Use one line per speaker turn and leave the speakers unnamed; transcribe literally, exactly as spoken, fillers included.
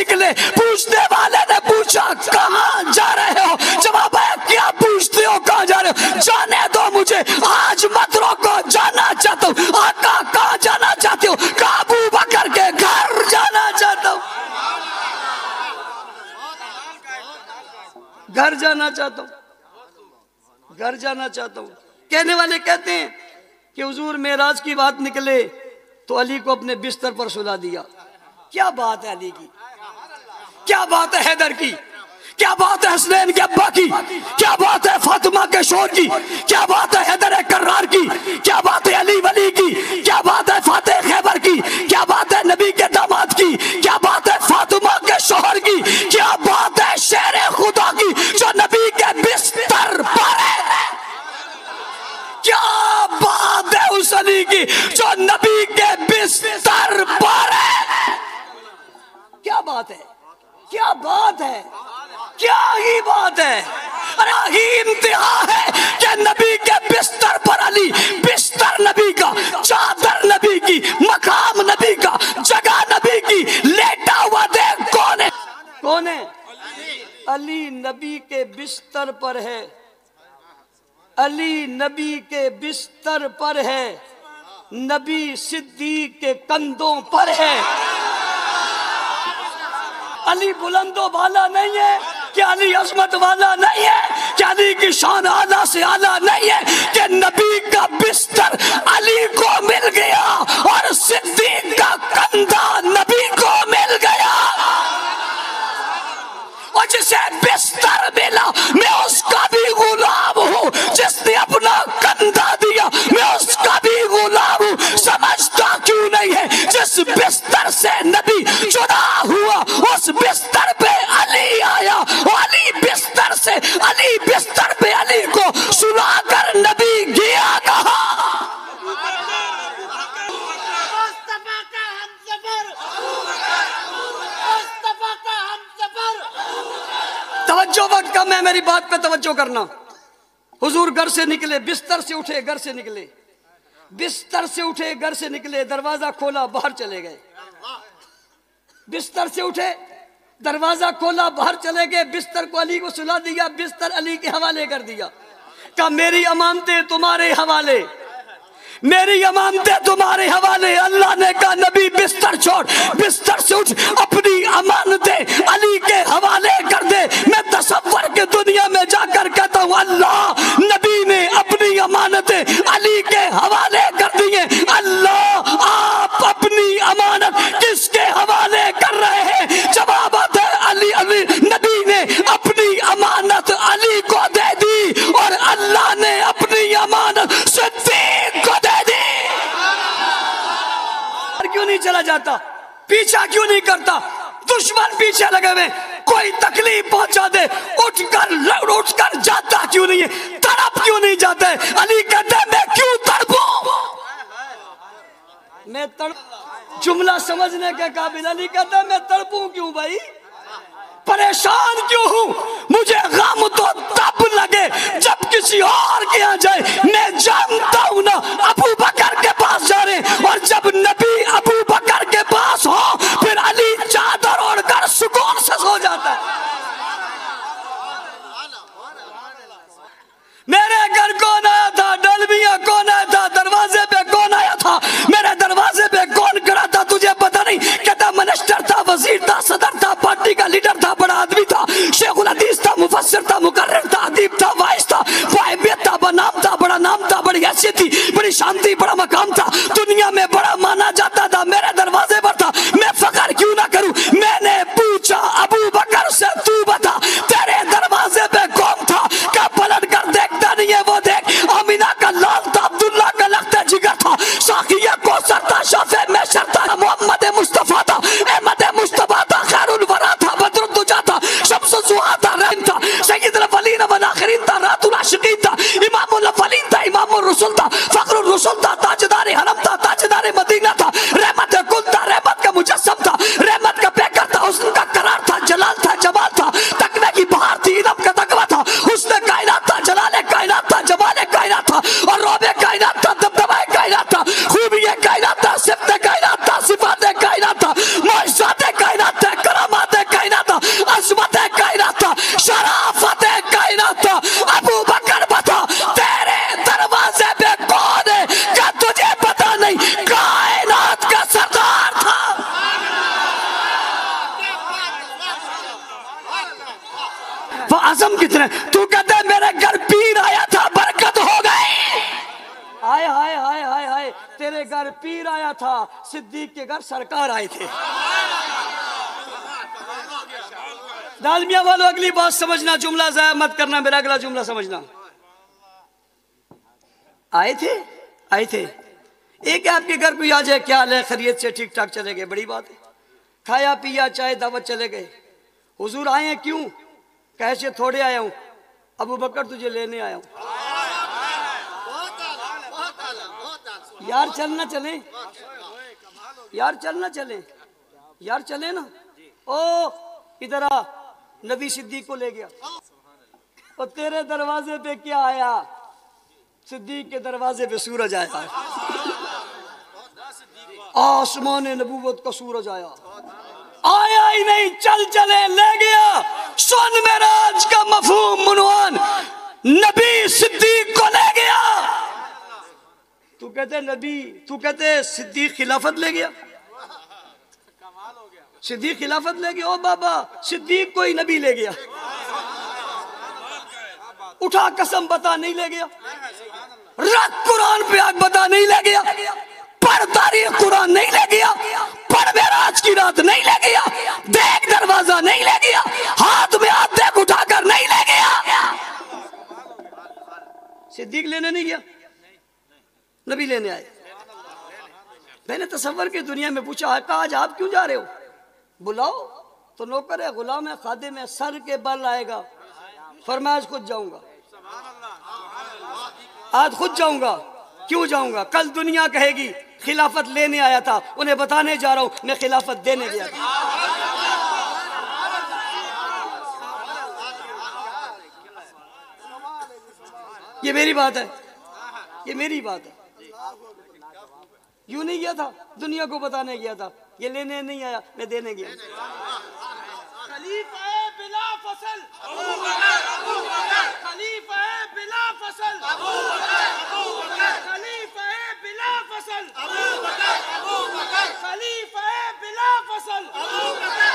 نکلے. پوچھنے والے نے پوچھا کہاں جا رہے ہو؟ جواب ہے کیا پوچھتے ہو کہاں جا رہے ہو؟ جانے دو مجھے، آج مت روکو، جانا چاہتا ہوں. آقا کہاں جانا چاہتے ہو؟ کہا ابو بکر کے گھر جانا چاہتا ہوں. گھر جانا چاہتا ہوں، گھر جانا چاہتا ہوں. کہنے والے کہتے ہیں کہ حضور معراج کی بات نکلے تو علی کو اپنے بستر پر سلا دیا. کیا بات ہے علی کی، کیا بات ہے حیدر کی، کیا بات ہے حسنین کے ابا کی، کیا بات ہے فاطمہ کے شوہر کی، کیا بات ہے حیدر کرار کی، کیا بات ہے علی ولی کی، کیا بات ہے فاتح خیبر کی، کیا بات ہے نبی کے داماد کی، کیا بات ہے فاطمہ کے شوہر کی، کیا بات ہے شیر خدا کی جو نبی کے بستر پر ہے. کیا بات ہے اس علی کی جو نبی کے بستر پر ہے. کیا بات ہے، کیا بات ہے، کیا ہی بات ہے. ارے ہی انتہا ہے کہ نبی کے بستر پر علی، بستر نبی کا، چادر نبی کی، مقام نبی کا، جگہ نبی کی، لیٹا ہوا دیکھ کون ہے؟ کون ہے؟ علی نبی کے بستر پر ہے. علی نبی کے بستر پر ہے. نبی صدیق کے کندھوں پر ہے. علی بلند و بالا نہیں ہے کہ علی عظمت والا نہیں ہے کہ علی کی شان اعلیٰ سے اعلیٰ نہیں ہے کہ نبی کا بستر علی کو مل گیا اور صدیق کا کندھا نبی کو مل گیا. اور جسے بستر ملا میں اس کا بھی غلام ہوں، جس نے اپنا کندھا دیا میں اس کا بھی غلام ہوں. سمجھتا کیوں نہیں ہے جس بستر سے نبی جدا ہوا اس بستر پہ علی آیا، علی بستر سے علی بستر پہ علی کو سلا کر نبی گیا کہاں؟ توجہ وقت کم ہے، میری بات پہ توجہ کرنا. حضور گھر سے نکلے، بستر سے اٹھے، گھر سے نکلے، بستر سے اٹھے، گھر سے نکلے، دروازہ کھولا، باہر چلے گئے. بستر سے اٹھے، دروازہ کھولا، باہر چلے گئے. بستر کو علی کو سلا دیا، بستر علی کے حوالے کر دیا. کہا میری امانتیں تمہارے حوالے، میری امانتیں تمہارے حوالے. اللہ نے کہا نبی بستر چھوڑ، بستر سے اٹھ، اپنی امانتیں علی کے حوالے کر دے. میں تصور کے دنیا میں جا کر کہتا ہوں اللہ نبی نے اپنی امانتیں علی کے حوالے کر دی ہیں. اللہ آپ اپنی امانت کس کے حوالے کر رہے ہیں؟ جواب آتا ہے علی علی نبی نے اپنی امانت علی کو دے دی اور اللہ نے اپنی امانت صدیق کو دے دی. کیوں نہیں چلا جاتا؟ پیچھا کیوں نہیں کرتا؟ دشمن پیچھے لگے ہوئے، کوئی تکلیف پہنچا دے اٹھ کر اٹھ کر جاتا کیوں نہیں ہے؟ تڑپ کیوں نہیں جاتا ہے؟ علی کہتا ہے میں کیوں تڑپوں؟ میں تڑپ جملہ سمجھنے کے قابل. علی کہتا ہے میں تڑپوں کیوں بھائی؟ پریشان کیوں ہوں؟ مجھے غم تو تب لگے جب کسی اور کے یہاں جائے. میں جانتا ہوں نا ابو بکر کے پاس جا رہے اور جب نبی ابو بکر کے پاس ہو پھر علی چادر اوڑھ کر سکون سے سو جاتا ہے. میرے گھر کون آیا تھا؟ ڈلمیاں کون آیا تھا؟ دروازے پہ کون آیا تھا؟ میرے دروازے پہ کون کھڑا تھا؟ تجھے پتہ نہیں؟ کہتا منسٹر تھا، وزیر تھا، صدر تھا، پارٹی کا لیڈر تھا، بڑا آدمی تھا، شیخ الحدیث تھا، مفسر تھا، مقرر تھا، ادیب تھا، وائس تھا، واہبیت تھا، بنام تھا، بڑا نام تھا، بڑی حیثیت تھی، بڑی شان تھی، بڑا مقام تھا، دنیا میں بڑا مانا جاتا تھا. میرے دروازے پر تھا، میں فخر کیوں نہ کروں؟ میں نے پوچھا ابو بکر سے تو بتا تیرے دروازے پہ کون تھا؟ کیا پلٹ کر دیکھتا نہیں ہے؟ وہ دیکھ آمینہ کا لال تھا، عبداللہ کا لخت جگر تھا، ساقیہ کوثر تھا، شافع میسر تھا، محمد مصطفیٰ تھا، احمد مصطفیٰ تھا، خیر الورا تھا، بدر الدجا تھا، شمس الضحیٰ تھا، رحم تھا، سید الاولین والآخرین تھا، رات العاشقین تھا، امام الاولین تھا، امام الرسل تھا، فخر الرسل تھا، تاجدار حرم تھا، تاجدار مدینہ تھا، رحمت کل تھا، رحمت کا مجسم تھا، رحمت کا پیکر تھا، حسن کا قرار تھا، جلال تھا، جمال تھا، تقوی کی بہار تھی، علم کا تقوی تھا، حسن کائنات تھا، جلال کائنات تھا، جمال کائنات تھا، اور روب کائنات تھا، دبدبہ کائنات تھا، خوبی کائنات تھا، میرے گھر پیر آیا تھا، صدیق کے گھر سرکار آئے تھے۔ دالمیاں والو اگلی بات سمجھنا، جملہ ضائع مت کرنا، میرا اگلا جملہ سمجھنا۔ آئے تھے آئے تھے ایک آپ کے گھر کوئی آ جائے، کیا حال ہے، خیریت سے، ٹھیک ٹھاک چلے گئے، بڑی بات ہے۔ کھایا پیا، چائے دعوت، چلے گئے۔ حضور آئے ہیں کیوں؟ کہے سے تھوڑے آیا ہوں، ابو بکر تجھے لینے آیا ہوں۔ یار چلنا چلیں، یار چلنا چلیں، یار چلیں نا۔ او ادھر آ، نبی صدیق کو لے گیا۔ اور تیرے دروازے پہ کیا آیا؟ صدیق کے دروازے پہ سورج آیا، آسمان نبوت کا سورج آیا۔ آیا ہی نہیں، چل چلے، لے گیا۔ سن معراج کا مفہوم عنوان، نبی صدیق کو لے گیا۔ تو کہتے نبی، تو کہتے صدیق خلافت لے گیا، صدیق خلافت لے گیا۔ او بابا، صدیق کوئی نبی لے گیا۔ اٹھا قسم بتا، نہیں لے گیا۔ رکھ قرآن پہ آگ بتا، نہیں لے گیا۔ پڑھ تاریخ قرآن، نہیں لے گیا۔ پڑھ معراج کی رات، نہیں لے گیا۔ دیکھ دروازہ، نہیں لے گیا۔ ہاتھ میں ہاتھ دیکھ اٹھا کر، نہیں لے گیا۔ صدیق لینے نہیں گیا، نبی لینے آئے۔ میں نے تصور کی دنیا میں پوچھا، آقا آج آپ کیوں جا رہے ہو؟ بلاؤ تو نوکر ہے، غلام ہے، خادم ہے، سر کے بل آئے گا۔ فرمایا آج خود جاؤں گا، آج خود جاؤں گا۔ کیوں جاؤں گا؟ کل دنیا کہے گی خلافت لینے آیا تھا، انہیں بتانے جا رہا ہوں میں خلافت دینے گیا تھا۔ یہ میری بات ہے، یہ میری بات ہے۔ یوں نہیں گیا تھا، دنیا کو بتانے گیا تھا، یہ لینے نہیں آیا، میں دینے گیا۔
خلیفہ بلا فصل ابو بکر، ابو بکر، خلیفہ بلا فصل ابو بکر، ابو بکر، خلیفہ بلا فصل ابو بکر، ابو بکر، خلیفہ بلا فصل ابو بکر۔